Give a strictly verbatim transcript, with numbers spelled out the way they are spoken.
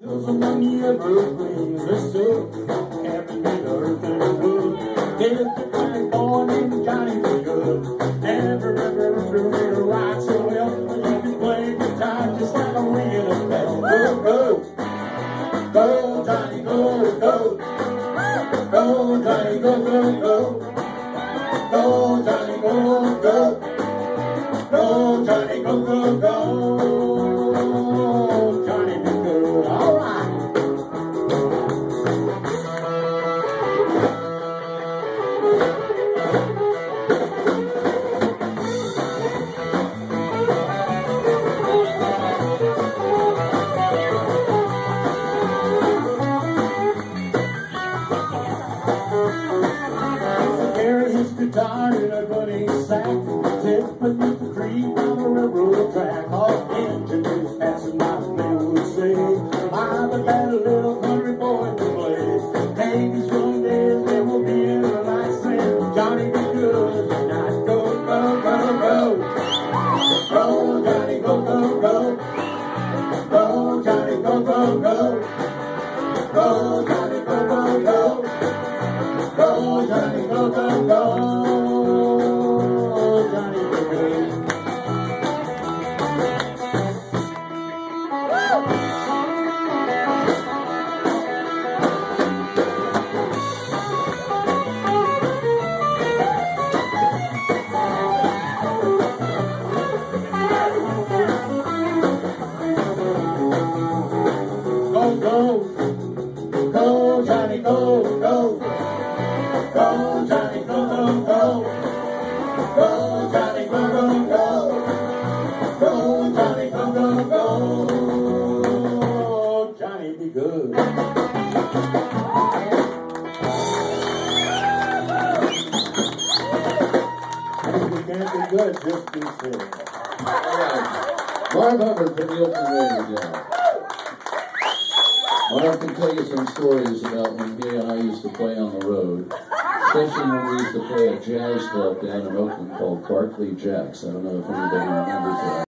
Among the evergreens, let's say, happy the earth and the wood. If the Johnny born in Johnny be good, never ever threw me right so well. You can play guitar just like a ringing a bell. Go, go, go, Johnny, go, go, go, Johnny, go, go, go, go, Johnny, go, go, go, Johnny, go, go, go. Johnny be good, all right. His guitar in a gunny sack, sits beneath the tree on the railroad track. All engineers passing by, they would say, "My, but that little country boy can play." Dang, these young days, they will be in the light saying, "Johnny be good tonight." Go, go, go, go, go, Johnny, go, go, go, go, Johnny, go, go, go, go, Johnny, go, go, go. Go, Johnny, go, go, go, Johnny, go, go. Go, go, go, Johnny, go, go. Go, Johnny, go, go, go. Go, Johnny, go, go, go. Go, Johnny, go, go, go. Johnny be good. If you can't be good, just be silly. All right. Marv Hubbard from the Open Radio. Marv can tell you some stories about when he and I used to play on the road, especially when we used to play a jazz club down in Oakland called Barclay Jacks. I don't know if anybody remembers that.